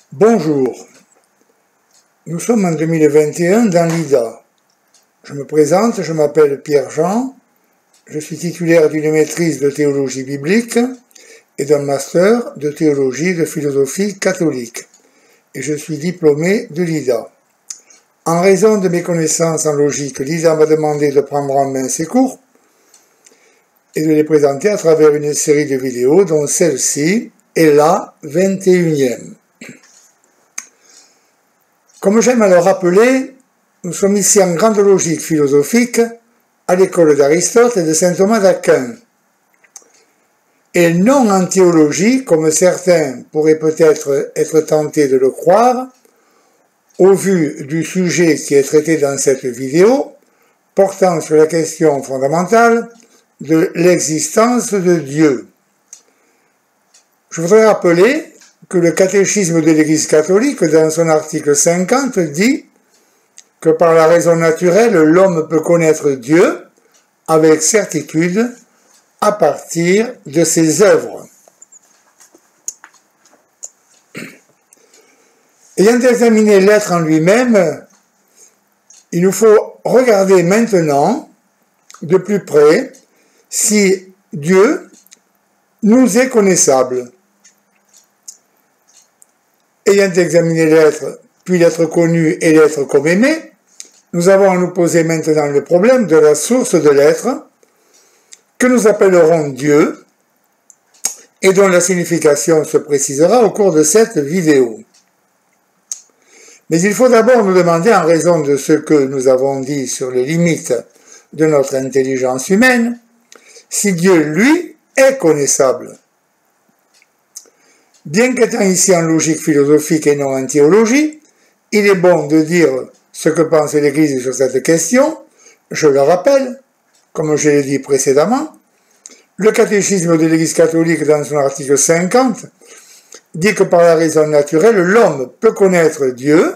Bonjour, nous sommes en 2021 dans l'IDA. Je me présente, je m'appelle Pierre-Jean, je suis titulaire d'une maîtrise de théologie biblique et d'un master de théologie de philosophie catholique, et je suis diplômé de l'IDA. En raison de mes connaissances en logique, l'IDA m'a demandé de prendre en main ces cours et de les présenter à travers une série de vidéos, dont celle-ci est la 21e. Comme j'aime à le rappeler, nous sommes ici en grande logique philosophique à l'école d'Aristote et de saint Thomas d'Aquin, et non en théologie, comme certains pourraient peut-être être tentés de le croire, au vu du sujet qui est traité dans cette vidéo, portant sur la question fondamentale de l'existence de Dieu. Je voudrais rappeler que le catéchisme de l'Église catholique, dans son article 50, dit que par la raison naturelle, l'homme peut connaître Dieu avec certitude à partir de ses œuvres. Ayant examiné l'être en lui-même, il nous faut regarder maintenant de plus près si Dieu nous est connaissable. Ayant examiné l'être, puis l'être connu et l'être comme aimé, nous avons à nous poser maintenant le problème de la source de l'être, que nous appellerons Dieu, et dont la signification se précisera au cours de cette vidéo. Mais il faut d'abord nous demander, en raison de ce que nous avons dit sur les limites de notre intelligence humaine, si Dieu, lui, est connaissable. Bien qu'étant ici en logique philosophique et non en théologie, il est bon de dire ce que pense l'Église sur cette question. Je le rappelle, comme je l'ai dit précédemment, le catéchisme de l'Église catholique, dans son article 50, dit que par la raison naturelle, l'homme peut connaître Dieu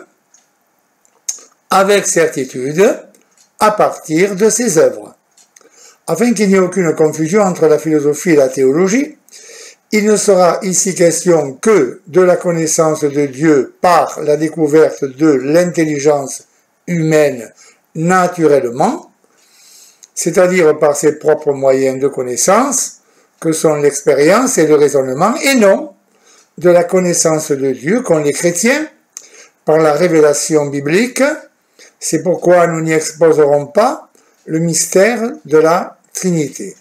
avec certitude à partir de ses œuvres. Afin qu'il n'y ait aucune confusion entre la philosophie et la théologie, il ne sera ici question que de la connaissance de Dieu par la découverte de l'intelligence humaine naturellement, c'est-à-dire par ses propres moyens de connaissance, que sont l'expérience et le raisonnement, et non de la connaissance de Dieu qu'ont les chrétiens par la révélation biblique. C'est pourquoi nous n'y exposerons pas le mystère de la Trinité.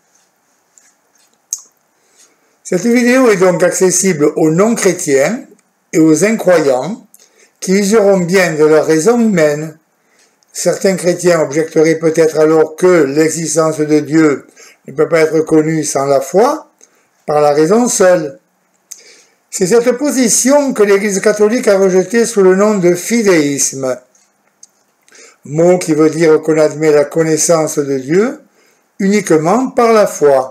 Cette vidéo est donc accessible aux non-chrétiens et aux incroyants qui useront bien de leur raison humaine. Certains chrétiens objecteraient peut-être alors que l'existence de Dieu ne peut pas être connue sans la foi, par la raison seule. C'est cette position que l'Église catholique a rejetée sous le nom de fidéisme, mot qui veut dire qu'on admet la connaissance de Dieu uniquement par la foi.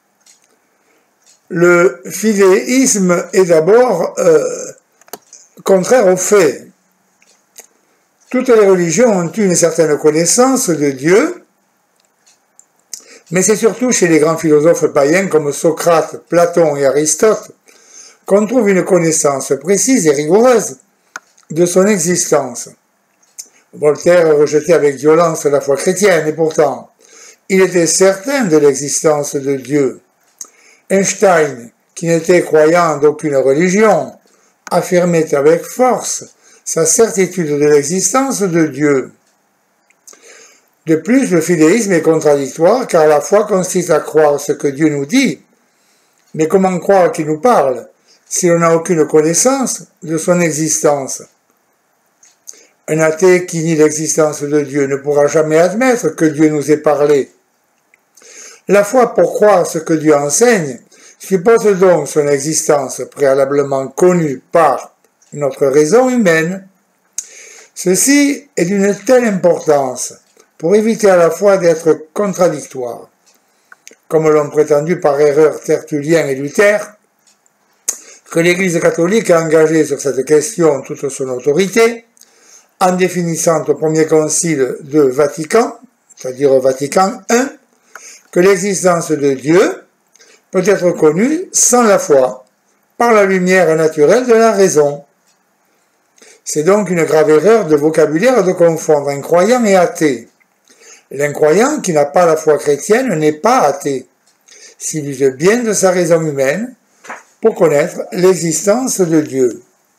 Le fidéisme est d'abord contraire aux faits. Toutes les religions ont une certaine connaissance de Dieu, mais c'est surtout chez les grands philosophes païens comme Socrate, Platon et Aristote qu'on trouve une connaissance précise et rigoureuse de son existence. Voltaire rejetait avec violence la foi chrétienne, et pourtant, il était certain de l'existence de Dieu. Einstein, qui n'était croyant d'aucune religion, affirmait avec force sa certitude de l'existence de Dieu. De plus, le fidéisme est contradictoire, car la foi consiste à croire ce que Dieu nous dit. Mais comment croire qu'il nous parle si l'on n'a aucune connaissance de son existence? Un athée qui nie l'existence de Dieu ne pourra jamais admettre que Dieu nous ait parlé. La foi, pour croire ce que Dieu enseigne, suppose donc son existence préalablement connue par notre raison humaine. Ceci est d'une telle importance pour éviter à la fois d'être contradictoire, comme l'ont prétendu par erreur Tertullien et Luther, que l'Église catholique a engagé sur cette question toute son autorité, en définissant au premier concile de Vatican, c'est-à-dire Vatican I, que l'existence de Dieu peut être connue sans la foi, par la lumière naturelle de la raison. C'est donc une grave erreur de vocabulaire de confondre incroyant et athée. L'incroyant qui n'a pas la foi chrétienne n'est pas athée, s'il use bien de sa raison humaine pour connaître l'existence de Dieu.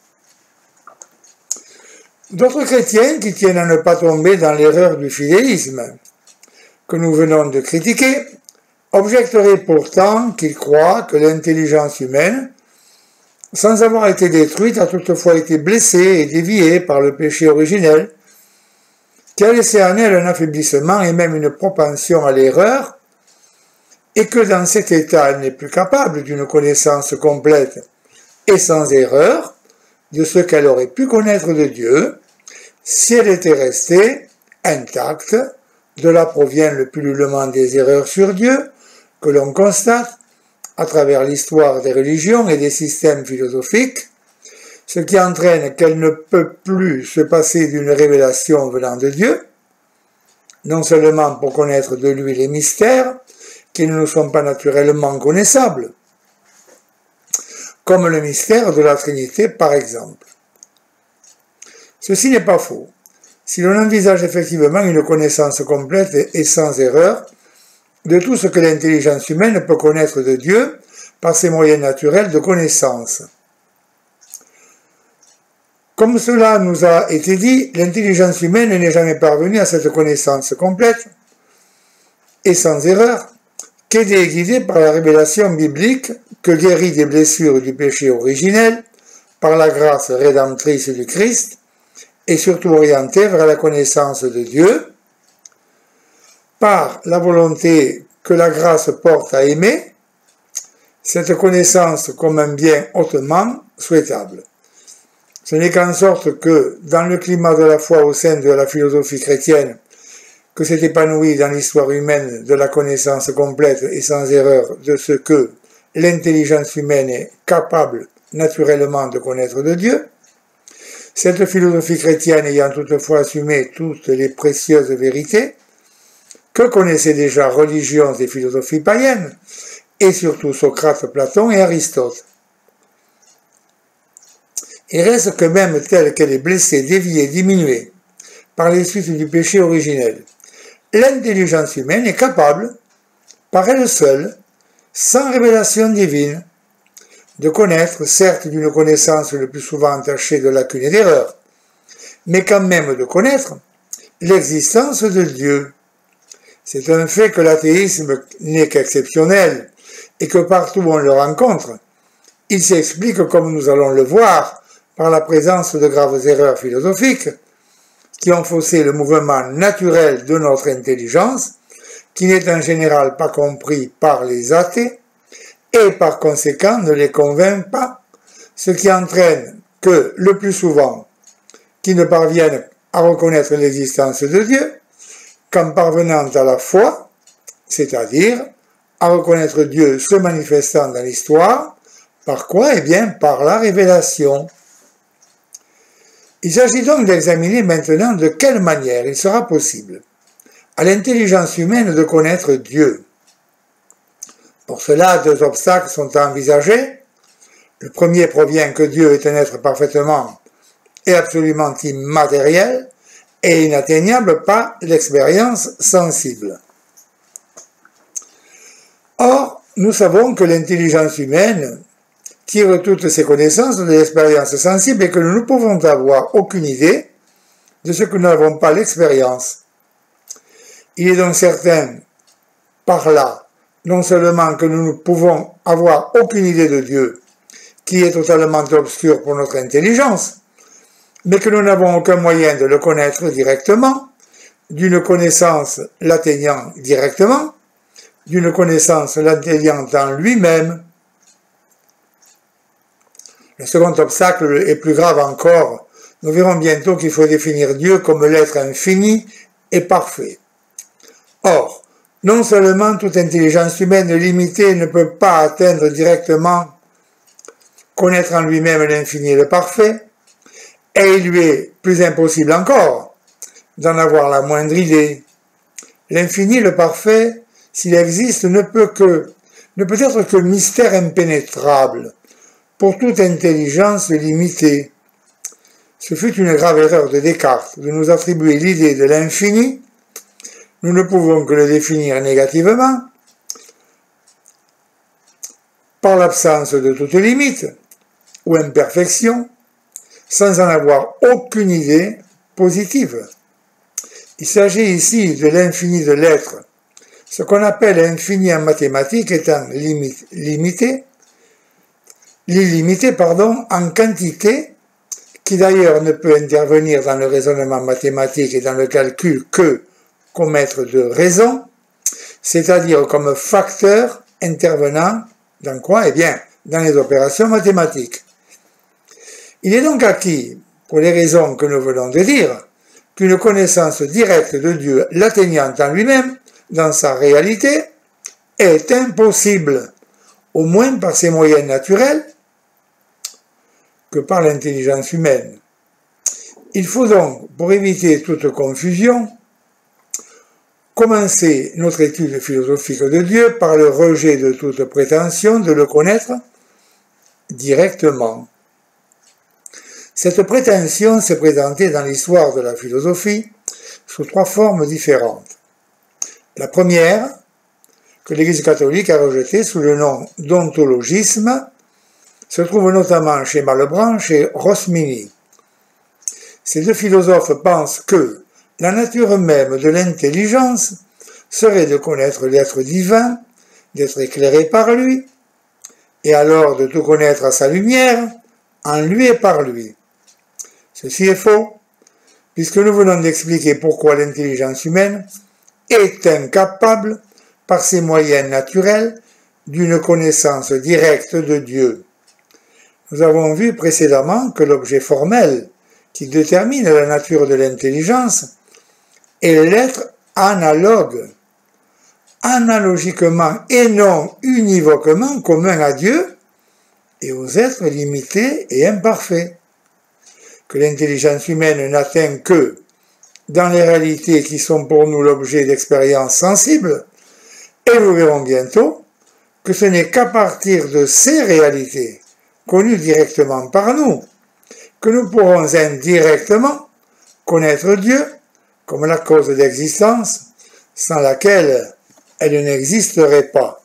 D'autres chrétiens qui tiennent à ne pas tomber dans l'erreur du fidéisme, que nous venons de critiquer, objecteraient pourtant qu'ils croient que l'intelligence humaine, sans avoir été détruite, a toutefois été blessée et déviée par le péché originel, qui a laissé en elle un affaiblissement et même une propension à l'erreur, et que dans cet état, elle n'est plus capable d'une connaissance complète et sans erreur de ce qu'elle aurait pu connaître de Dieu si elle était restée intacte. De là provient le pullulement des erreurs sur Dieu que l'on constate à travers l'histoire des religions et des systèmes philosophiques, ce qui entraîne qu'elle ne peut plus se passer d'une révélation venant de Dieu, non seulement pour connaître de lui les mystères qui ne nous sont pas naturellement connaissables, comme le mystère de la Trinité par exemple. Ceci n'est pas faux. Si l'on envisage effectivement une connaissance complète et sans erreur de tout ce que l'intelligence humaine peut connaître de Dieu par ses moyens naturels de connaissance. Comme cela nous a été dit, l'intelligence humaine n'est jamais parvenue à cette connaissance complète et sans erreur, qu'aidée et guidée par la révélation biblique que guérit des blessures du péché originel, par la grâce rédemptrice du Christ, et surtout orientée vers la connaissance de Dieu, par la volonté que la grâce porte à aimer, cette connaissance comme un bien hautement souhaitable. Ce n'est qu'en sorte que, dans le climat de la foi au sein de la philosophie chrétienne, que s'est épanouie dans l'histoire humaine de la connaissance complète et sans erreur de ce que l'intelligence humaine est capable naturellement de connaître de Dieu, cette philosophie chrétienne ayant toutefois assumé toutes les précieuses vérités que connaissaient déjà religions et philosophies païennes, et surtout Socrate, Platon et Aristote. Il reste que même telle qu'elle est blessée, déviée, diminuée par les suites du péché originel, l'intelligence humaine est capable, par elle seule, sans révélation divine, de connaître, certes d'une connaissance le plus souvent entachée de lacunes et d'erreurs, mais quand même de connaître l'existence de Dieu. C'est un fait que l'athéisme n'est qu'exceptionnel et que partout où on le rencontre, il s'explique, comme nous allons le voir, par la présence de graves erreurs philosophiques qui ont faussé le mouvement naturel de notre intelligence, qui n'est en général pas compris par les athées, et par conséquent ne les convainc pas, ce qui entraîne que, le plus souvent, qu'ils ne parviennent à reconnaître l'existence de Dieu qu'en parvenant à la foi, c'est-à-dire à reconnaître Dieu se manifestant dans l'histoire, par quoi? Eh bien, par la révélation. Il s'agit donc d'examiner maintenant de quelle manière il sera possible à l'intelligence humaine de connaître Dieu. Pour cela, deux obstacles sont envisagés. Le premier provient que Dieu est un être parfaitement et absolument immatériel et inatteignable par l'expérience sensible. Or, nous savons que l'intelligence humaine tire toutes ses connaissances de l'expérience sensible et que nous ne pouvons avoir aucune idée de ce que nous n'avons pas l'expérience. Il est donc certain, par là, non seulement que nous ne pouvons avoir aucune idée de Dieu, qui est totalement obscure pour notre intelligence, mais que nous n'avons aucun moyen de le connaître directement, d'une connaissance l'atteignant directement, d'une connaissance l'atteignant en lui-même. Le second obstacle est plus grave encore. Nous verrons bientôt qu'il faut définir Dieu comme l'être infini et parfait. Or, non seulement toute intelligence humaine limitée ne peut pas atteindre directement, connaître en lui-même l'infini et le parfait, et il lui est plus impossible encore d'en avoir la moindre idée. L'infini, le parfait, s'il existe, ne peut être que mystère impénétrable pour toute intelligence limitée. Ce fut une grave erreur de Descartes de nous attribuer l'idée de l'infini. Nous ne pouvons que le définir négativement, par l'absence de toute limite ou imperfection, sans en avoir aucune idée positive. Il s'agit ici de l'infini de l'être, ce qu'on appelle infini en mathématiques étant l'illimité en quantité, qui d'ailleurs ne peut intervenir dans le raisonnement mathématique et dans le calcul que comme être de raison, c'est-à-dire comme facteur intervenant dans quoi? Eh bien, dans les opérations mathématiques. Il est donc acquis, pour les raisons que nous venons de dire, qu'une connaissance directe de Dieu l'atteignant en lui-même, dans sa réalité, est impossible, au moins par ses moyens naturels, que par l'intelligence humaine. Il faut donc, pour éviter toute confusion, commencer notre étude philosophique de Dieu par le rejet de toute prétention de le connaître directement. Cette prétention s'est présentée dans l'histoire de la philosophie sous 3 formes différentes. La première, que l'Église catholique a rejetée sous le nom d'ontologisme, se trouve notamment chez Malebranche et Rosmini. Ces 2 philosophes pensent que la nature même de l'intelligence serait de connaître l'être divin, d'être éclairé par lui, et alors de tout connaître à sa lumière, en lui et par lui. Ceci est faux, puisque nous venons d'expliquer pourquoi l'intelligence humaine est incapable, par ses moyens naturels, d'une connaissance directe de Dieu. Nous avons vu précédemment que l'objet formel qui détermine la nature de l'intelligence est l'être analogue, analogiquement et non univoquement commun à Dieu et aux êtres limités et imparfaits, que l'intelligence humaine n'atteint que dans les réalités qui sont pour nous l'objet d'expériences sensibles, et nous verrons bientôt que ce n'est qu'à partir de ces réalités, connues directement par nous, que nous pourrons indirectement connaître Dieu comme la cause d'existence sans laquelle elle n'existerait pas.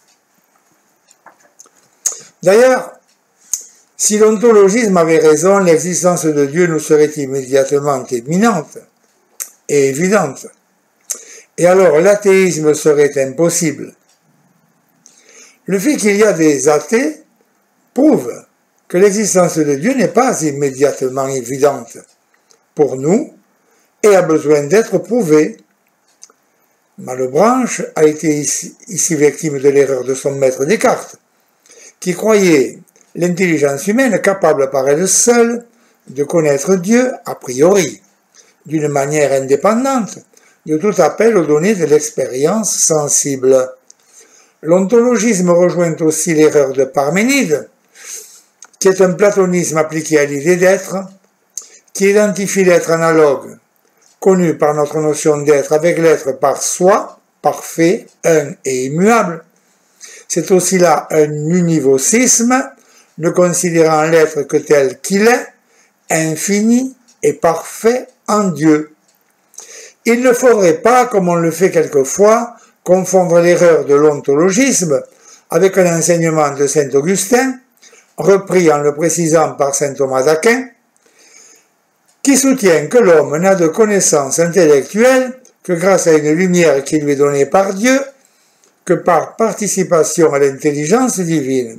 D'ailleurs, si l'ontologisme avait raison, l'existence de Dieu nous serait immédiatement éminente et évidente. Et alors l'athéisme serait impossible. Le fait qu'il y a des athées prouve que l'existence de Dieu n'est pas immédiatement évidente pour nous et a besoin d'être prouvée. Malebranche a été ici victime de l'erreur de son maître Descartes, qui croyait l'intelligence humaine capable par elle seule de connaître Dieu a priori, d'une manière indépendante de tout appel aux données de l'expérience sensible. L'ontologisme rejoint aussi l'erreur de Parménide, qui est un platonisme appliqué à l'idée d'être, qui identifie l'être analogue, connu par notre notion d'être, avec l'être par soi, parfait, un et immuable. C'est aussi là un univocisme, ne considérant l'être que tel qu'il est, infini et parfait en Dieu. Il ne faudrait pas, comme on le fait quelquefois, confondre l'erreur de l'ontologisme avec un enseignement de saint Augustin, repris en le précisant par saint Thomas d'Aquin, qui soutient que l'homme n'a de connaissance intellectuelle que grâce à une lumière qui lui est donnée par Dieu, que par participation à l'intelligence divine.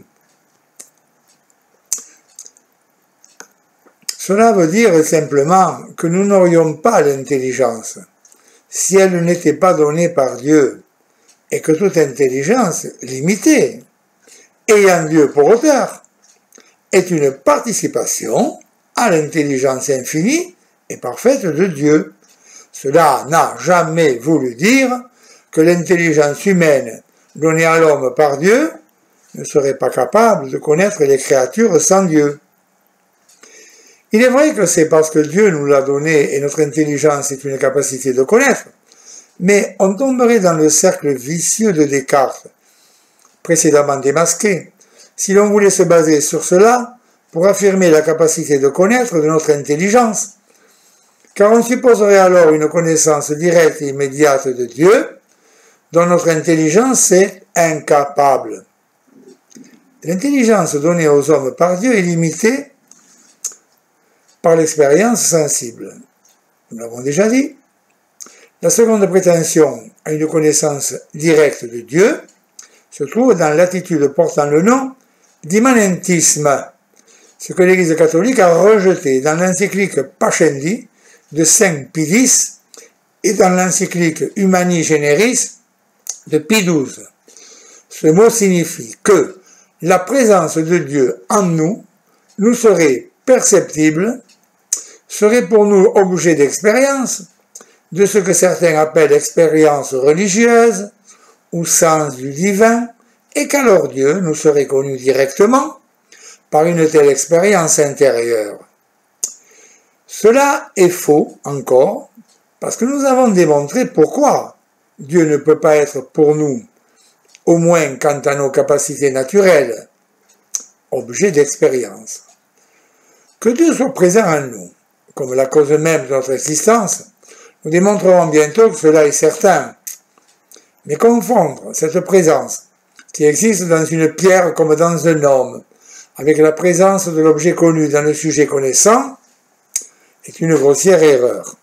Cela veut dire simplement que nous n'aurions pas l'intelligence si elle n'était pas donnée par Dieu, et que toute intelligence limitée, ayant Dieu pour auteur, est une participation à l'intelligence infinie et parfaite de Dieu. Cela n'a jamais voulu dire que l'intelligence humaine donnée à l'homme par Dieu ne serait pas capable de connaître les créatures sans Dieu. Il est vrai que c'est parce que Dieu nous l'a donné et notre intelligence est une capacité de connaître, mais on tomberait dans le cercle vicieux de Descartes, précédemment démasqué, si l'on voulait se baser sur cela pour affirmer la capacité de connaître de notre intelligence, car on supposerait alors une connaissance directe et immédiate de Dieu, dont notre intelligence est incapable. L'intelligence donnée aux hommes par Dieu est limitée par l'expérience sensible. Nous l'avons déjà dit. La seconde prétention à une connaissance directe de Dieu se trouve dans l'attitude portant le nom d'immanentisme, ce que l'Église catholique a rejeté dans l'encyclique Pascendi de Saint Pie X et dans l'encyclique Humani Generis de Pie XII. Ce mot signifie que la présence de Dieu en nous nous serait perceptible, serait pour nous objet d'expérience, de ce que certains appellent expérience religieuse ou sens du divin, et qu'alors Dieu nous serait connu directement par une telle expérience intérieure. Cela est faux encore, parce que nous avons démontré pourquoi Dieu ne peut pas être pour nous, au moins quant à nos capacités naturelles, objet d'expérience. Que Dieu soit présent en nous, comme la cause même de notre existence, nous démontrerons bientôt que cela est certain. Mais confondre cette présence, qui existe dans une pierre comme dans un homme, avec la présence de l'objet connu dans le sujet connaissant, est une grossière erreur.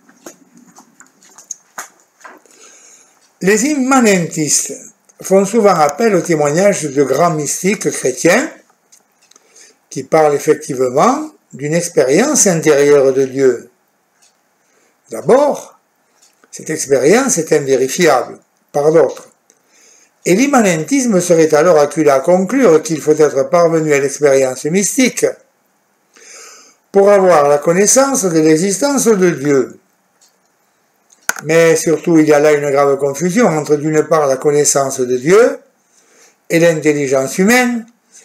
Les immanentistes font souvent appel au témoignage de grands mystiques chrétiens qui parlent effectivement d'une expérience intérieure de Dieu. D'abord, cette expérience est invérifiable par d'autres. Et l'immanentisme serait alors acculé à conclure qu'il faut être parvenu à l'expérience mystique pour avoir la connaissance de l'existence de Dieu. Mais surtout, il y a là une grave confusion entre d'une part la connaissance de Dieu et l'intelligence humaine,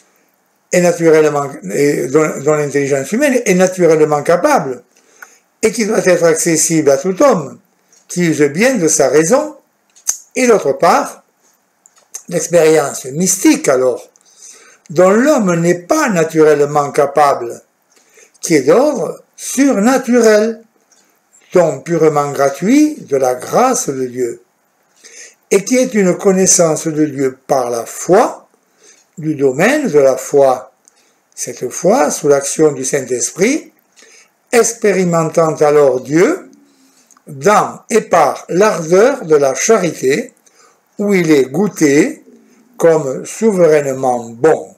dont l'intelligence humaine est naturellement capable et qui doit être accessible à tout homme qui use bien de sa raison, et d'autre part, l'expérience mystique alors, dont l'homme n'est pas naturellement capable, qui est d'ordre surnaturel, don purement gratuit de la grâce de Dieu, et qui est une connaissance de Dieu par la foi, du domaine de la foi, cette foi sous l'action du Saint-Esprit, expérimentant alors Dieu dans et par l'ardeur de la charité, où il est goûté comme souverainement bon.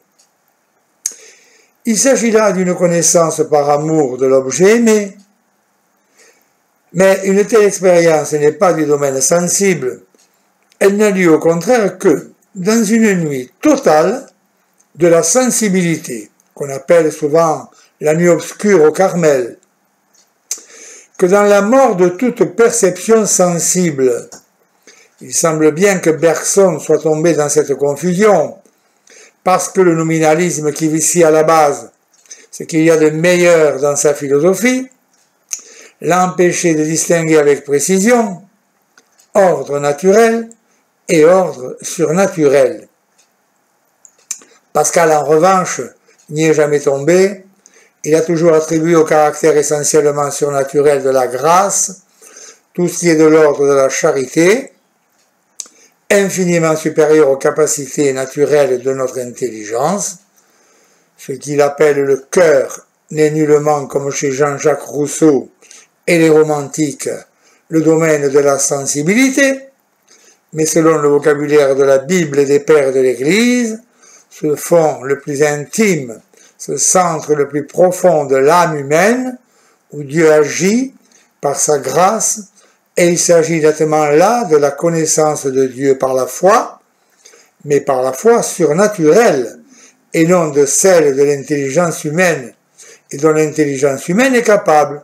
Il s'agit là d'une connaissance par amour de l'objet aimé, mais une telle expérience n'est pas du domaine sensible, elle n'a lieu au contraire que dans une nuit totale de la sensibilité, qu'on appelle souvent la nuit obscure au Carmel, que dans la mort de toute perception sensible. Il semble bien que Bergson soit tombé dans cette confusion, parce que le nominalisme qui vit ici à la base, ce qu'il y a de meilleur dans sa philosophie, l'a empêché de distinguer avec précision ordre naturel et ordre surnaturel. Pascal, en revanche, n'y est jamais tombé. Il a toujours attribué au caractère essentiellement surnaturel de la grâce tout ce qui est de l'ordre de la charité, infiniment supérieur aux capacités naturelles de notre intelligence. Ce qu'il appelle le cœur n'est nullement, comme chez Jean-Jacques Rousseau et les romantiques, le domaine de la sensibilité, mais selon le vocabulaire de la Bible et des pères de l'Église, ce fond le plus intime, ce centre le plus profond de l'âme humaine, où Dieu agit par sa grâce, et il s'agit nettement là de la connaissance de Dieu par la foi, mais par la foi surnaturelle, et non de celle de l'intelligence humaine, et dont l'intelligence humaine est capable.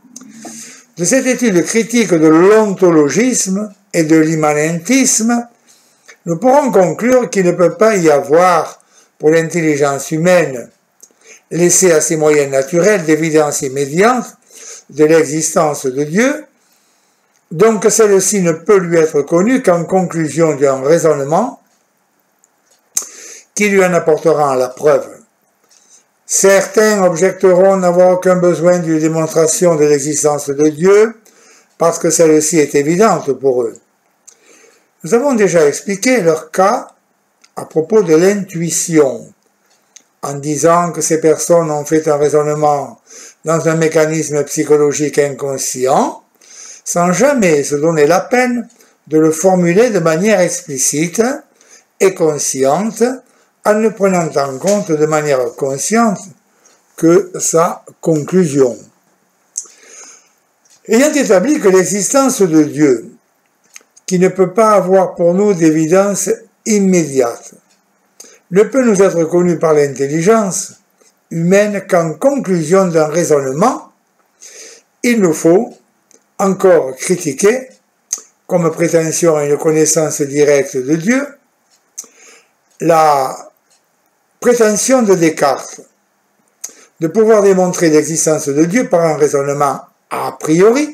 De cette étude critique de l'ontologisme et de l'immanentisme, nous pourrons conclure qu'il ne peut pas y avoir, pour l'intelligence humaine, laissée à ses moyens naturels d'évidence immédiate de l'existence de Dieu, donc celle-ci ne peut lui être connue qu'en conclusion d'un raisonnement qui lui en apportera la preuve. Certains objecteront n'avoir aucun besoin d'une démonstration de l'existence de Dieu, parce que celle-ci est évidente pour eux. Nous avons déjà expliqué leur cas à propos de l'intuition, en disant que ces personnes ont fait un raisonnement dans un mécanisme psychologique inconscient, sans jamais se donner la peine de le formuler de manière explicite et consciente, en ne prenant en compte de manière consciente que sa conclusion. Ayant établi que l'existence de Dieu, qui ne peut pas avoir pour nous d'évidence immédiate, ne peut nous être connue par l'intelligence humaine qu'en conclusion d'un raisonnement, il nous faut encore critiquer, comme prétention à une connaissance directe de Dieu, la prétention de Descartes de pouvoir démontrer l'existence de Dieu par un raisonnement a priori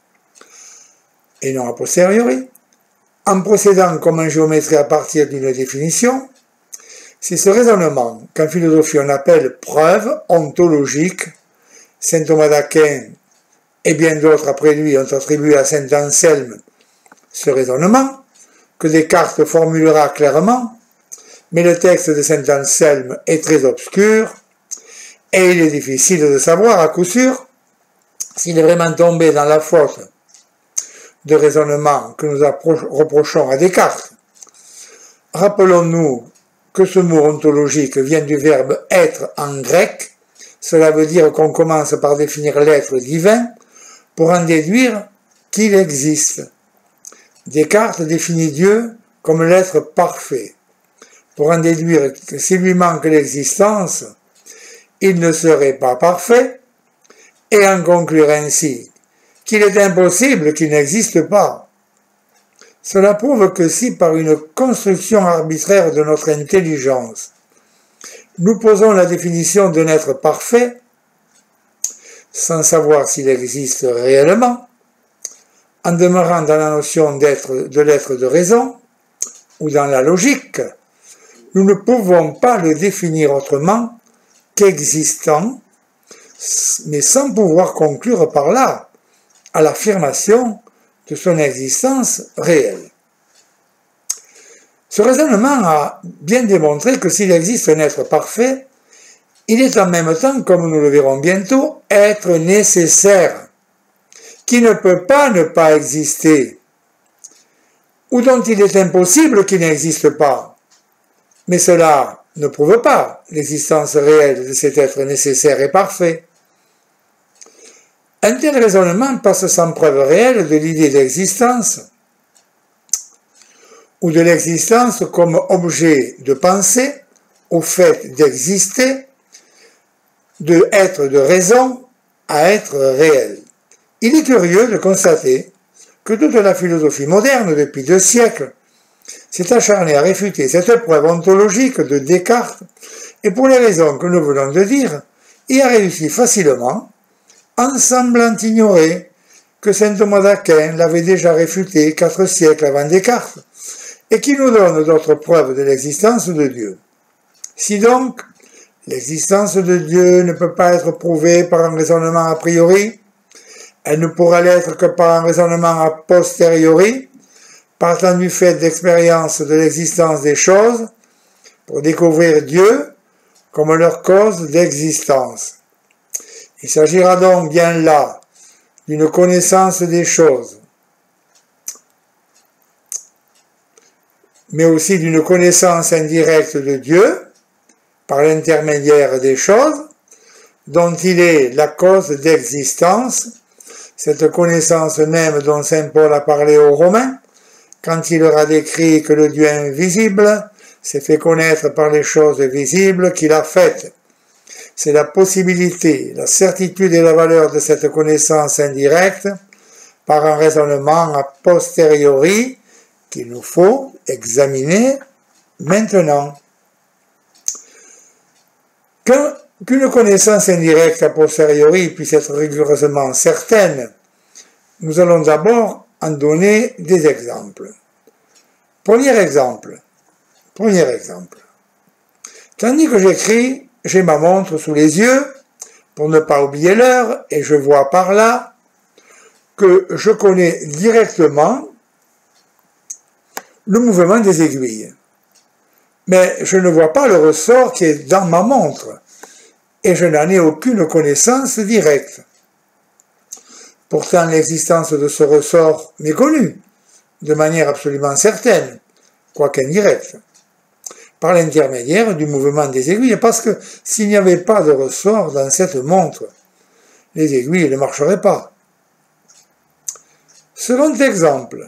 et non a posteriori, en procédant comme en géométrie à partir d'une définition. C'est ce raisonnement qu'en philosophie on appelle preuve ontologique. Saint Thomas d'Aquin et bien d'autres après lui ont attribué à saint Anselme ce raisonnement, que Descartes formulera clairement, mais le texte de saint Anselme est très obscur, et il est difficile de savoir à coup sûr s'il est vraiment tombé dans la faute de raisonnement que nous reprochons à Descartes. Rappelons-nous que ce mot ontologique vient du verbe être en grec. Cela veut dire qu'on commence par définir l'être divin pour en déduire qu'il existe. Descartes définit Dieu comme l'être parfait, pour en déduire que s'il lui manque l'existence, il ne serait pas parfait, et en conclure ainsi qu'il est impossible qu'il n'existe pas. Cela prouve que si par une construction arbitraire de notre intelligence, nous posons la définition d'un être parfait, sans savoir s'il existe réellement, en demeurant dans la notion de l'être de raison, ou dans la logique, nous ne pouvons pas le définir autrement qu'existant, mais sans pouvoir conclure par là à l'affirmation de son existence réelle. Ce raisonnement a bien démontré que s'il existe un être parfait, il est en même temps, comme nous le verrons bientôt, être nécessaire, qui ne peut pas ne pas exister, ou dont il est impossible qu'il n'existe pas. Mais cela ne prouve pas l'existence réelle de cet être nécessaire et parfait. Un tel raisonnement passe sans preuve réelle de l'idée d'existence, ou de l'existence comme objet de pensée, au fait d'exister, de être de raison à être réel. Il est curieux de constater que toute la philosophie moderne, depuis 2 siècles, s'est acharnée à réfuter cette preuve ontologique de Descartes, et pour les raisons que nous venons de dire, y a réussi facilement, en semblant ignorer que saint Thomas d'Aquin l'avait déjà réfuté 4 siècles avant Descartes, et qui nous donne d'autres preuves de l'existence de Dieu. Si donc, l'existence de Dieu ne peut pas être prouvée par un raisonnement a priori, elle ne pourra l'être que par un raisonnement a posteriori, partant du fait d'expérience de l'existence des choses, pour découvrir Dieu comme leur cause d'existence. Il s'agira donc bien là d'une connaissance des choses, mais aussi d'une connaissance indirecte de Dieu, par l'intermédiaire des choses, dont il est la cause d'existence, cette connaissance même dont saint Paul a parlé aux Romains, quand il leur a décrit que le Dieu invisible s'est fait connaître par les choses visibles qu'il a faites. C'est la possibilité, la certitude et la valeur de cette connaissance indirecte par un raisonnement a posteriori qu'il nous faut examiner maintenant. Qu'une connaissance indirecte a posteriori puisse être rigoureusement certaine, nous allons d'abord en donner des exemples. Premier exemple. Tandis que j'écris j'ai ma montre sous les yeux pour ne pas oublier l'heure et je vois par là que je connais directement le mouvement des aiguilles. Mais je ne vois pas le ressort qui est dans ma montre et je n'en ai aucune connaissance directe. Pourtant, l'existence de ce ressort m'est connue, de manière absolument certaine, quoique indirecte, par l'intermédiaire du mouvement des aiguilles, parce que s'il n'y avait pas de ressort dans cette montre, les aiguilles ne marcheraient pas. Second exemple,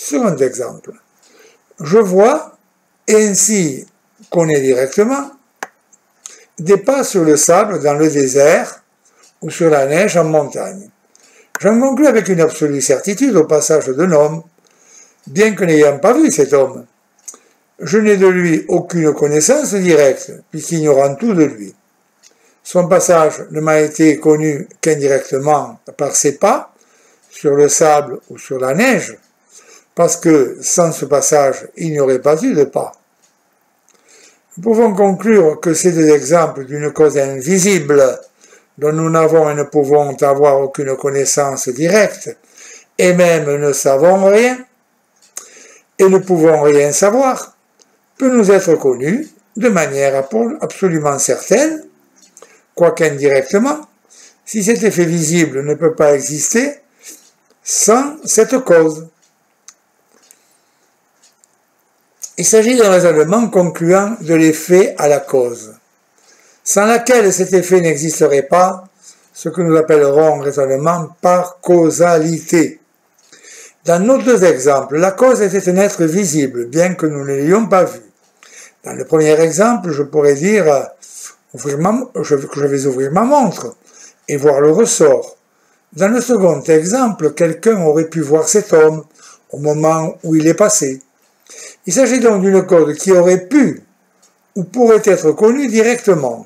je vois, et ainsi connais directement, des pas sur le sable dans le désert ou sur la neige en montagne. J'en conclus avec une absolue certitude au passage d'un homme, bien que n'ayant pas vu cet homme. Je n'ai de lui aucune connaissance directe, puisqu'ignorant tout de lui. Son passage ne m'a été connu qu'indirectement par ses pas, sur le sable ou sur la neige, parce que sans ce passage, il n'y aurait pas eu de pas. Nous pouvons conclure que ces deux exemples d'une cause invisible, dont nous n'avons et ne pouvons avoir aucune connaissance directe, et même ne savons rien, et ne pouvons rien savoir, peut nous être connu de manière absolument certaine, quoique indirectement, si cet effet visible ne peut pas exister sans cette cause. Il s'agit d'un raisonnement concluant de l'effet à la cause, sans laquelle cet effet n'existerait pas, ce que nous appellerons raisonnement par causalité. Dans nos deux exemples, la cause était un être visible, bien que nous ne l'ayons pas vu. Dans le premier exemple, je pourrais dire que je vais ouvrir ma montre et voir le ressort. Dans le second exemple, quelqu'un aurait pu voir cet homme au moment où il est passé. Il s'agit donc d'une cause qui aurait pu ou pourrait être connue directement.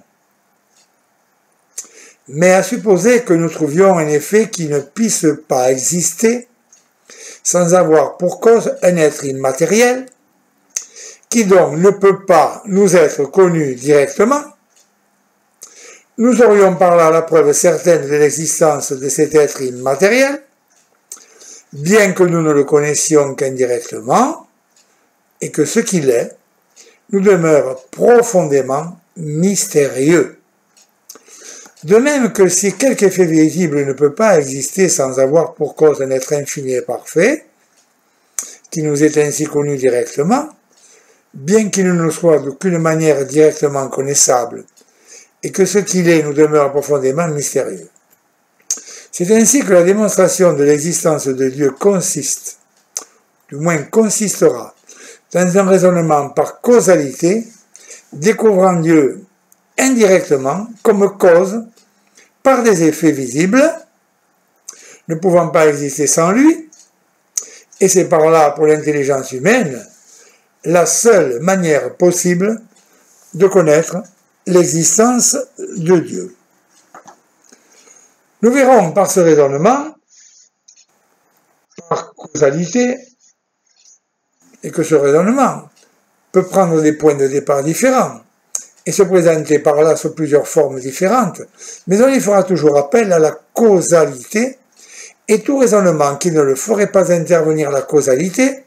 Mais à supposer que nous trouvions un effet qui ne puisse pas exister sans avoir pour cause un être immatériel, qui donc ne peut pas nous être connu directement, nous aurions par là la preuve certaine de l'existence de cet être immatériel, bien que nous ne le connaissions qu'indirectement, et que ce qu'il est nous demeure profondément mystérieux. De même que si quelque effet visible ne peut pas exister sans avoir pour cause un être infini et parfait, qui nous est ainsi connu directement, bien qu'il ne nous soit d'aucune manière directement connaissable, et que ce qu'il est nous demeure profondément mystérieux. C'est ainsi que la démonstration de l'existence de Dieu consiste, du moins consistera, dans un raisonnement par causalité, découvrant Dieu indirectement comme cause par des effets visibles, ne pouvant pas exister sans lui, et c'est par là, pour l'intelligence humaine, la seule manière possible de connaître l'existence de Dieu. Nous verrons par ce raisonnement, par causalité, et que ce raisonnement peut prendre des points de départ différents et se présenter par là sous plusieurs formes différentes, mais on y fera toujours appel à la causalité, et tout raisonnement qui ne le ferait pas intervenir la causalité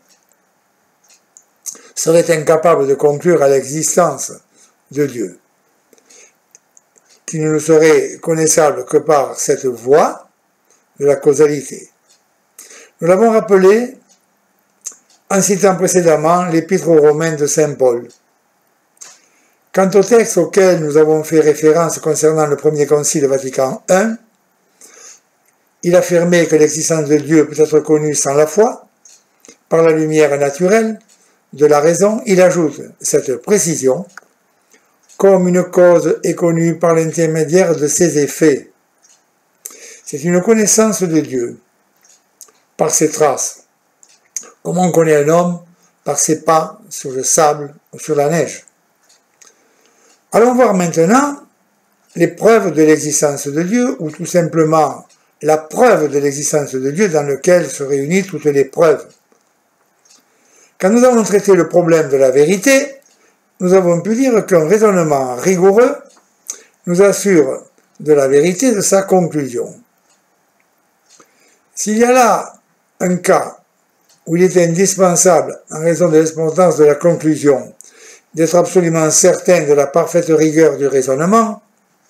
serait incapable de conclure à l'existence de Dieu, qui ne nous serait connaissable que par cette voie de la causalité. Nous l'avons rappelé en citant précédemment l'Épître aux Romains de saint Paul. Quant au texte auquel nous avons fait référence concernant le premier concile Vatican I, il affirmait que l'existence de Dieu peut être connue sans la foi, par la lumière naturelle de la raison. Il ajoute cette précision, comme une cause est connue par l'intermédiaire de ses effets. C'est une connaissance de Dieu, par ses traces, comme on connaît un homme par ses pas sur le sable ou sur la neige. Allons voir maintenant les preuves de l'existence de Dieu, ou tout simplement la preuve de l'existence de Dieu dans lequel se réunissent toutes les preuves. Quand nous avons traité le problème de la vérité, nous avons pu dire qu'un raisonnement rigoureux nous assure de la vérité de sa conclusion. S'il y a là un cas où il est indispensable, en raison de l'importance de la conclusion, d'être absolument certain de la parfaite rigueur du raisonnement,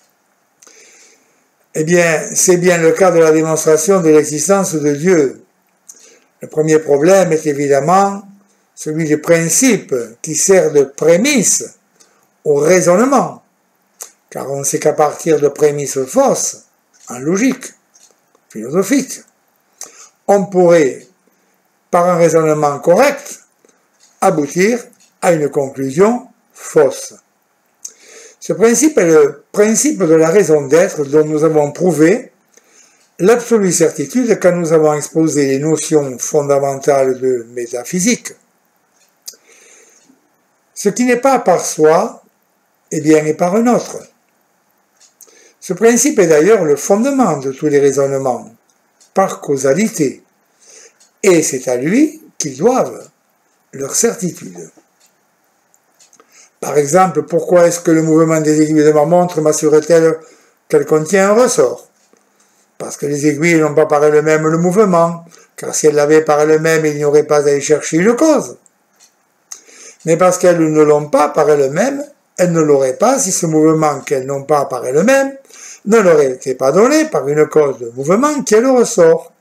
eh bien, c'est bien le cas de la démonstration de l'existence de Dieu. Le premier problème est évidemment celui du principe qui sert de prémisse au raisonnement, car on sait qu'à partir de prémisses fausses, en logique, philosophique, on pourrait, par un raisonnement correct, aboutir à une conclusion fausse. Ce principe est le principe de la raison d'être dont nous avons prouvé l'absolue certitude quand nous avons exposé les notions fondamentales de métaphysique. Ce qui n'est pas par soi, eh bien, est par un autre. Ce principe est d'ailleurs le fondement de tous les raisonnements, par causalité, et c'est à lui qu'ils doivent leur certitude. Par exemple, pourquoi est-ce que le mouvement des aiguilles de ma montre m'assure-t-elle qu'elle contient un ressort? Parce que les aiguilles n'ont pas par elles-mêmes le mouvement, car si elles l'avaient par elles-mêmes, il n'y aurait pas à y chercher une cause. Mais parce qu'elles ne l'ont pas par elles-mêmes, elles ne l'auraient pas si ce mouvement qu'elles n'ont pas par elles-mêmes ne leur était pas donné par une cause de mouvement qui est le ressort.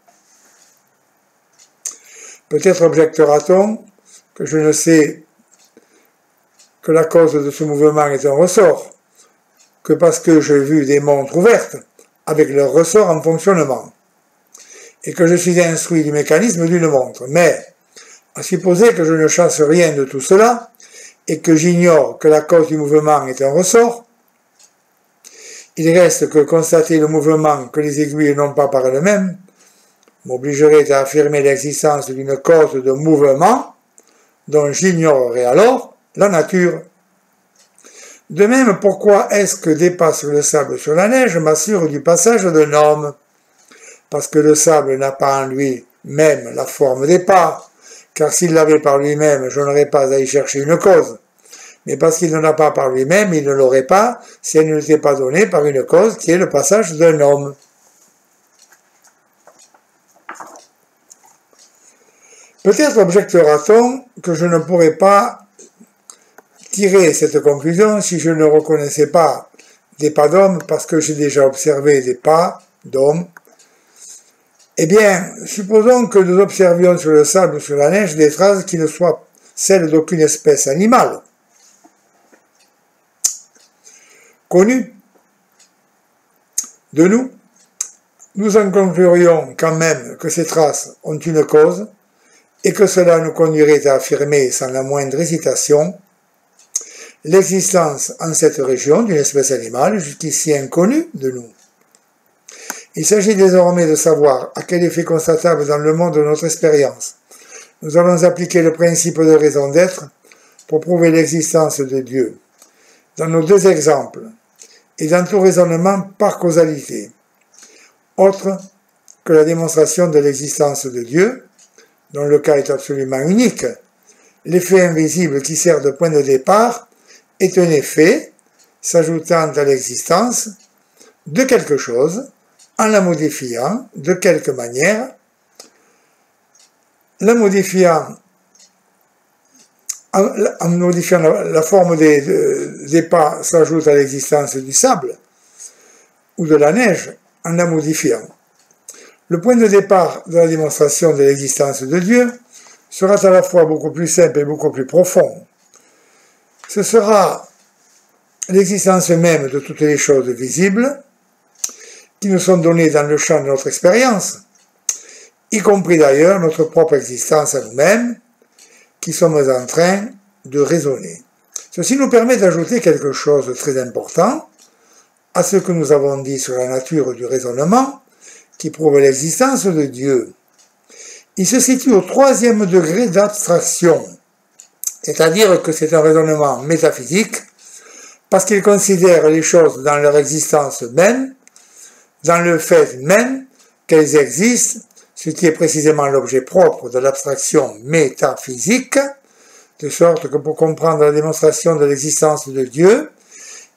Peut-être objectera-t-on que je ne sais que la cause de ce mouvement est un ressort, que parce que j'ai vu des montres ouvertes, avec leur ressort en fonctionnement, et que je suis instruit du mécanisme d'une montre. Mais, à supposer que je ne chasse rien de tout cela, et que j'ignore que la cause du mouvement est un ressort, il reste que constater le mouvement que les aiguilles n'ont pas par elles-mêmes m'obligerait à affirmer l'existence d'une cause de mouvement dont j'ignorerais alors la nature. De même, pourquoi est-ce que des pas sur le sable sur la neige m'assurent du passage d'un homme? Parce que le sable n'a pas en lui-même la forme des pas, car s'il l'avait par lui-même, je n'aurais pas à y chercher une cause. Mais parce qu'il n'en a pas par lui-même, il ne l'aurait pas si elle ne l'était pas donnée par une cause qui est le passage d'un homme. Peut-être objectera-t-on que je ne pourrais pas tirer cette conclusion si je ne reconnaissais pas des pas d'hommes parce que j'ai déjà observé des pas d'hommes. Eh bien, supposons que nous observions sur le sable ou sur la neige des traces qui ne soient celles d'aucune espèce animale connue de nous. Nous en conclurions quand même que ces traces ont une cause et que cela nous conduirait à affirmer sans la moindre hésitation l'existence en cette région d'une espèce animale jusqu'ici inconnue de nous. Il s'agit désormais de savoir à quel effet constatable dans le monde de notre expérience nous allons appliquer le principe de raison d'être pour prouver l'existence de Dieu. Dans nos deux exemples, et dans tout raisonnement par causalité, autre que la démonstration de l'existence de Dieu, dont le cas est absolument unique, l'effet invisible qui sert de point de départ est un effet s'ajoutant à l'existence de quelque chose en la modifiant de quelque manière, en modifiant la forme des pas s'ajoute à l'existence du sable ou de la neige en la modifiant. Le point de départ de la démonstration de l'existence de Dieu sera à la fois beaucoup plus simple et beaucoup plus profond. Ce sera l'existence même de toutes les choses visibles qui nous sont données dans le champ de notre expérience, y compris d'ailleurs notre propre existence à nous-mêmes, qui sommes en train de raisonner. Ceci nous permet d'ajouter quelque chose de très important à ce que nous avons dit sur la nature du raisonnement, qui prouve l'existence de Dieu. Il se situe au 3e degré d'abstraction, c'est-à-dire que c'est un raisonnement métaphysique, parce qu'il considère les choses dans leur existence même, dans le fait même qu'elles existent, ce qui est précisément l'objet propre de l'abstraction métaphysique, de sorte que pour comprendre la démonstration de l'existence de Dieu,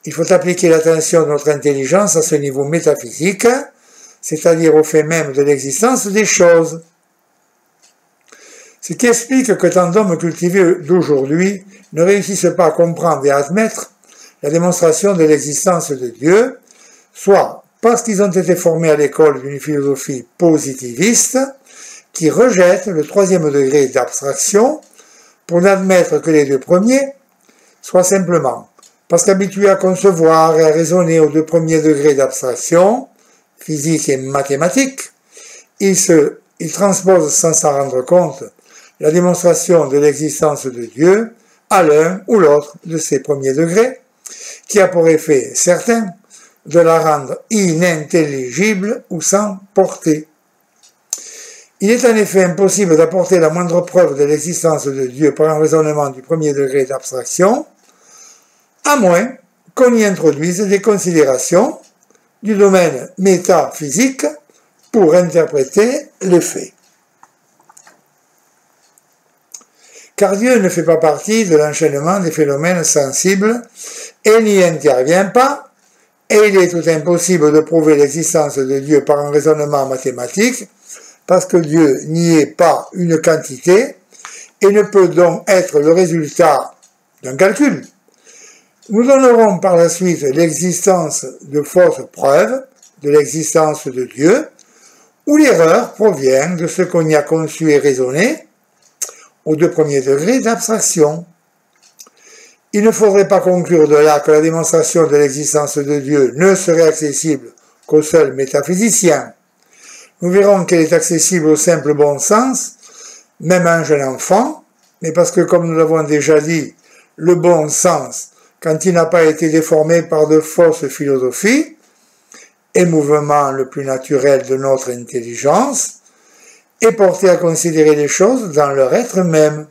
Il faut appliquer l'attention de notre intelligence à ce niveau métaphysique, c'est-à-dire au fait même de l'existence des choses. Ce qui explique que tant d'hommes cultivés d'aujourd'hui ne réussissent pas à comprendre et à admettre la démonstration de l'existence de Dieu, soit parce qu'ils ont été formés à l'école d'une philosophie positiviste qui rejette le troisième degré d'abstraction pour n'admettre que les deux premiers, soit simplement parce qu'habitués à concevoir et à raisonner aux deux premiers degrés d'abstraction, physique et mathématique, ils transposent sans s'en rendre compte la démonstration de l'existence de Dieu à l'un ou l'autre de ces premiers degrés, qui a pour effet certain de la rendre inintelligible ou sans portée. Il est en effet impossible d'apporter la moindre preuve de l'existence de Dieu par un raisonnement du premier degré d'abstraction, à moins qu'on y introduise des considérations du domaine métaphysique pour interpréter les faits. Car Dieu ne fait pas partie de l'enchaînement des phénomènes sensibles et n'y intervient pas, et il est tout impossible de prouver l'existence de Dieu par un raisonnement mathématique, parce que Dieu n'y est pas une quantité et ne peut donc être le résultat d'un calcul. Nous donnerons par la suite l'existence de fausses preuves de l'existence de Dieu, où l'erreur provient de ce qu'on y a conçu et raisonné aux deux premiers degrés d'abstraction. Il ne faudrait pas conclure de là que la démonstration de l'existence de Dieu ne serait accessible qu'aux seuls métaphysiciens. Nous verrons qu'elle est accessible au simple bon sens, même à un jeune enfant, mais parce que, comme nous l'avons déjà dit, le bon sens, quand il n'a pas été déformé par de fausses philosophies, est mouvement le plus naturel de notre intelligence, est porté à considérer les choses dans leur être même.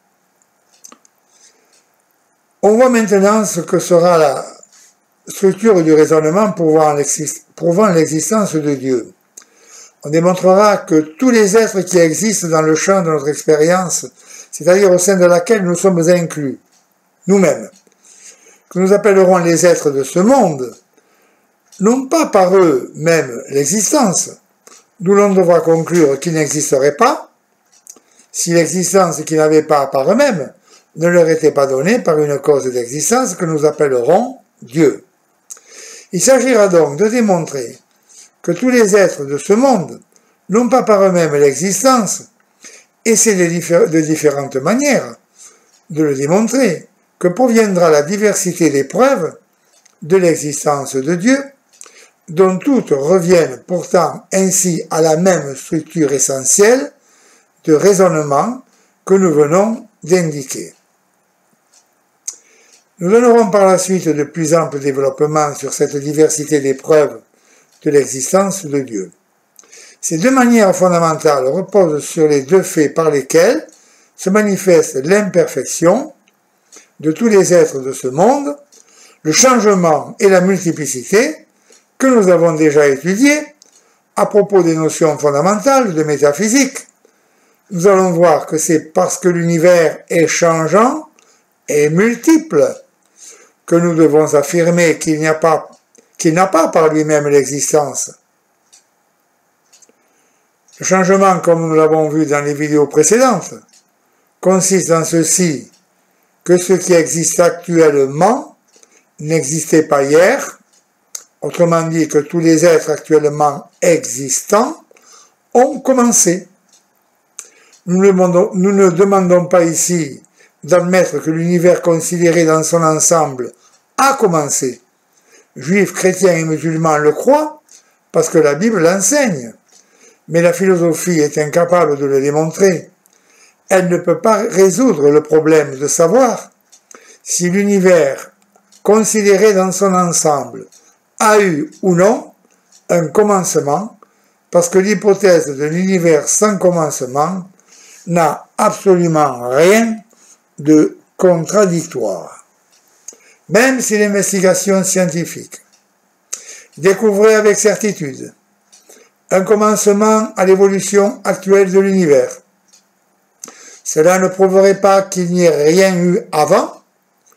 On voit maintenant ce que sera la structure du raisonnement prouvant l'existence de Dieu. On démontrera que tous les êtres qui existent dans le champ de notre expérience, c'est-à-dire au sein de laquelle nous sommes inclus, nous-mêmes, que nous appellerons les êtres de ce monde, n'ont pas par eux-mêmes l'existence, d'où l'on devra conclure qu'ils n'existeraient pas, si l'existence qu'ils n'avaient pas par eux-mêmes ne leur était pas donnée par une cause d'existence que nous appellerons Dieu. Il s'agira donc de démontrer que tous les êtres de ce monde n'ont pas par eux-mêmes l'existence, et c'est de différentes manières de le démontrer que proviendra la diversité des preuves de l'existence de Dieu, dont toutes reviennent pourtant ainsi à la même structure essentielle de raisonnement que nous venons d'indiquer. Nous donnerons par la suite de plus amples développements sur cette diversité des preuves de l'existence de Dieu. Ces deux manières fondamentales reposent sur les deux faits par lesquels se manifeste l'imperfection de tous les êtres de ce monde, le changement et la multiplicité que nous avons déjà étudiés à propos des notions fondamentales de métaphysique. Nous allons voir que c'est parce que l'univers est changeant et multiple que nous devons affirmer qu'il n'a pas par lui-même l'existence. Le changement, comme nous l'avons vu dans les vidéos précédentes, consiste en ceci, que ce qui existe actuellement n'existait pas hier, autrement dit que tous les êtres actuellement existants ont commencé. Nous ne demandons pas ici d'admettre que l'univers considéré dans son ensemble a commencé. Juifs, chrétiens et musulmans le croient parce que la Bible l'enseigne. Mais la philosophie est incapable de le démontrer. Elle ne peut pas résoudre le problème de savoir si l'univers, considéré dans son ensemble, a eu ou non un commencement, parce que l'hypothèse de l'univers sans commencement n'a absolument rien de contradictoire. Même si l'investigation scientifique découvrait avec certitude un commencement à l'évolution actuelle de l'univers, cela ne prouverait pas qu'il n'y ait rien eu avant,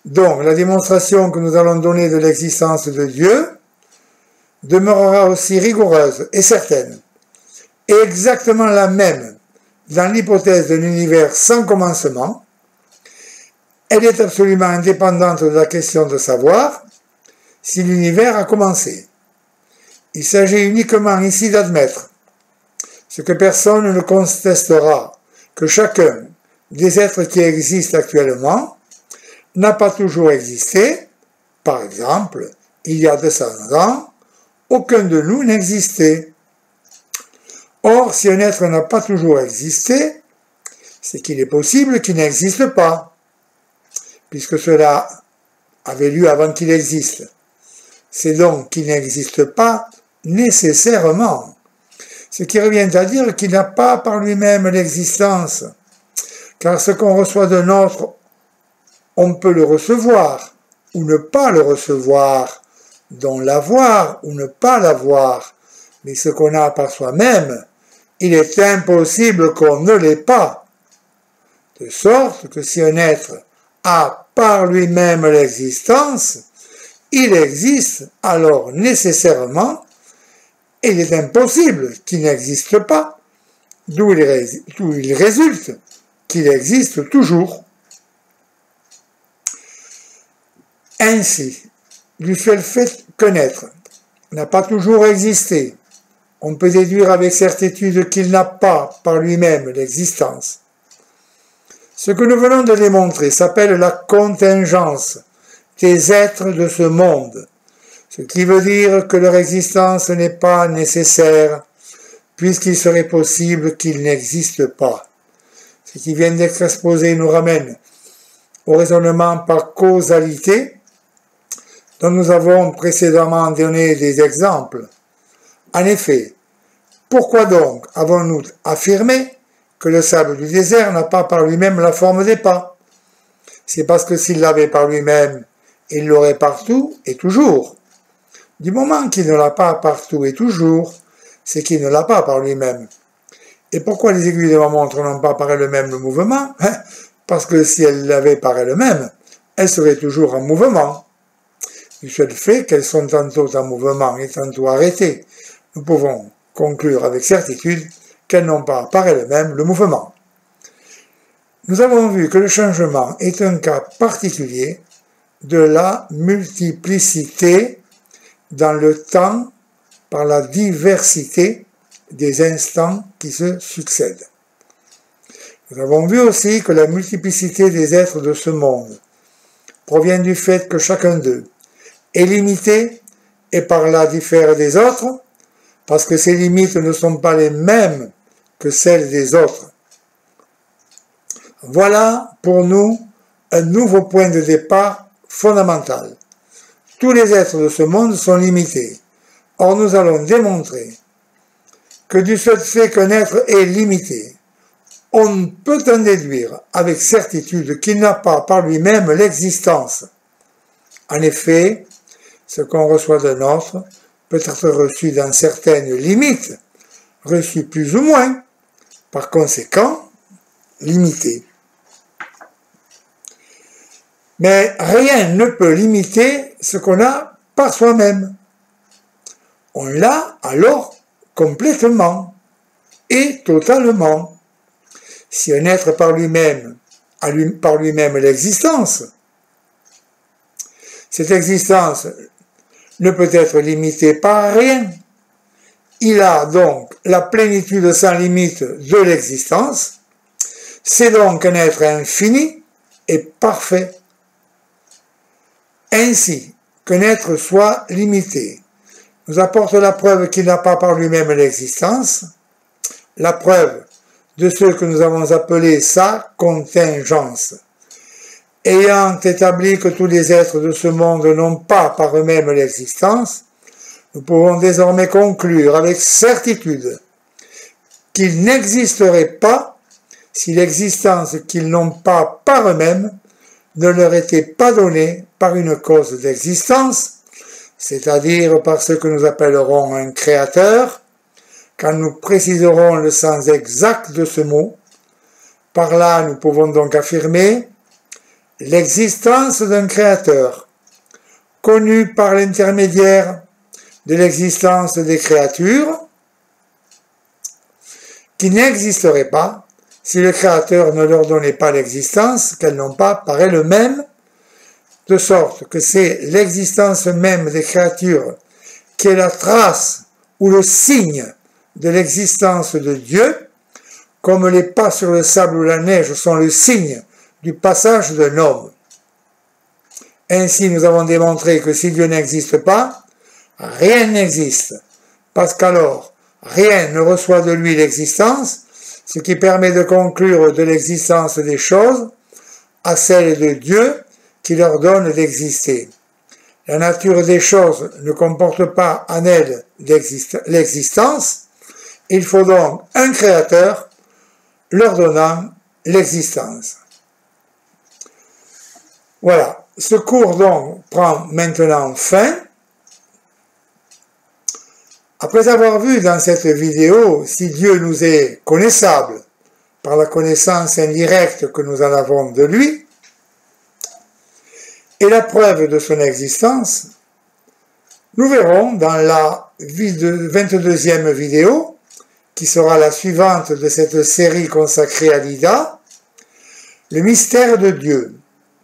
Donc, la démonstration que nous allons donner de l'existence de Dieu demeurera aussi rigoureuse et certaine, et exactement la même dans l'hypothèse d'un univers sans commencement. Elle est absolument indépendante de la question de savoir si l'univers a commencé. Il s'agit uniquement ici d'admettre ce que personne ne contestera, que chacun des êtres qui existent actuellement n'a pas toujours existé. Par exemple, il y a 200 ans, aucun de nous n'existait. Or, si un être n'a pas toujours existé, c'est qu'il est possible qu'il n'existe pas, puisque cela avait lieu avant qu'il existe. C'est donc qu'il n'existe pas nécessairement, ce qui revient à dire qu'il n'a pas par lui-même l'existence, car ce qu'on reçoit d'un autre, on peut le recevoir ou ne pas le recevoir, donc l'avoir ou ne pas l'avoir, mais ce qu'on a par soi-même, il est impossible qu'on ne l'ait pas. De sorte que si un être a par lui-même l'existence, il existe alors nécessairement, et il est impossible qu'il n'existe pas, d'où il résulte qu'il existe toujours. Ainsi, du seul fait qu'un être n'a pas toujours existé, on peut déduire avec certitude qu'il n'a pas par lui-même l'existence. Ce que nous venons de démontrer s'appelle la contingence des êtres de ce monde, ce qui veut dire que leur existence n'est pas nécessaire, puisqu'il serait possible qu'ils n'existent pas. Ce qui vient d'être exposé nous ramène au raisonnement par causalité, dont nous avons précédemment donné des exemples. En effet, pourquoi donc avons-nous affirmé que le sable du désert n'a pas par lui-même la forme des pas? C'est parce que s'il l'avait par lui-même, il l'aurait partout et toujours. Du moment qu'il ne l'a pas partout et toujours, c'est qu'il ne l'a pas par lui-même. Et pourquoi les aiguilles de ma montre n'ont pas par elles-mêmes le mouvement? Parce que si elles l'avaient par elles-mêmes, elles seraient toujours en mouvement. Du seul fait qu'elles sont tantôt en mouvement et tantôt arrêtées, nous pouvons conclure avec certitude qu'elles n'ont pas par elles-mêmes le mouvement. Nous avons vu que le changement est un cas particulier de la multiplicité dans le temps par la diversité des instants qui se succèdent. Nous avons vu aussi que la multiplicité des êtres de ce monde provient du fait que chacun d'eux est limité et par là diffère des autres, parce que ces limites ne sont pas les mêmes que celles des autres. Voilà pour nous un nouveau point de départ fondamental. Tous les êtres de ce monde sont limités. Or, nous allons démontrer que du seul fait qu'un être est limité, on peut en déduire avec certitude qu'il n'a pas par lui-même l'existence. En effet, ce qu'on reçoit d'un autre peut être reçu dans certaines limites, reçu plus ou moins, par conséquent, limité. Mais rien ne peut limiter ce qu'on a par soi-même. On l'a alors complètement et totalement. Si un être par lui-même a par lui-même l'existence, cette existence ne peut être limitée par rien. Il a donc la plénitude sans limite de l'existence. C'est donc un être infini et parfait. Ainsi qu'un être soit limité nous apporte la preuve qu'il n'a pas par lui-même l'existence, la preuve de ce que nous avons appelé sa contingence. Ayant établi que tous les êtres de ce monde n'ont pas par eux-mêmes l'existence, nous pouvons désormais conclure avec certitude qu'ils n'existeraient pas si l'existence qu'ils n'ont pas par eux-mêmes ne leur était pas donnée par une cause d'existence, c'est-à-dire par ce que nous appellerons un créateur, quand nous préciserons le sens exact de ce mot. Par là, nous pouvons donc affirmer l'existence d'un créateur, connu par l'intermédiaire de l'existence des créatures, qui n'existeraient pas si le créateur ne leur donnait pas l'existence qu'elles n'ont pas par elles-mêmes, de sorte que c'est l'existence même des créatures qui est la trace ou le signe de l'existence de Dieu, comme les pas sur le sable ou la neige sont le signe du passage d'un homme. Ainsi, nous avons démontré que si Dieu n'existe pas, rien n'existe, parce qu'alors, rien ne reçoit de lui l'existence, ce qui permet de conclure de l'existence des choses à celle de Dieu qui leur donne d'exister. La nature des choses ne comporte pas en elle l'existence, il faut donc un créateur leur donnant l'existence. Voilà, ce cours donc prend maintenant fin. Après avoir vu dans cette vidéo si Dieu nous est connaissable par la connaissance indirecte que nous en avons de lui, et la preuve de son existence, nous verrons dans la 22e vidéo, qui sera la suivante de cette série consacrée à l'Ida, le mystère de Dieu.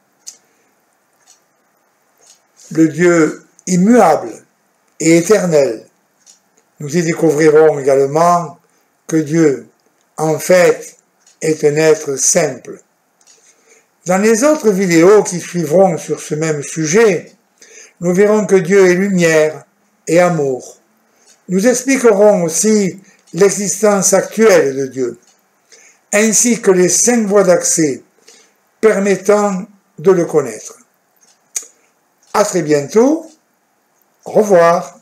Le Dieu immuable et éternel. Nous y découvrirons également que Dieu, en fait, est un être simple. Dans les autres vidéos qui suivront sur ce même sujet, nous verrons que Dieu est lumière et amour. Nous expliquerons aussi l'existence actuelle de Dieu, ainsi que les 5 voies d'accès permettant de le connaître. À très bientôt. Au revoir.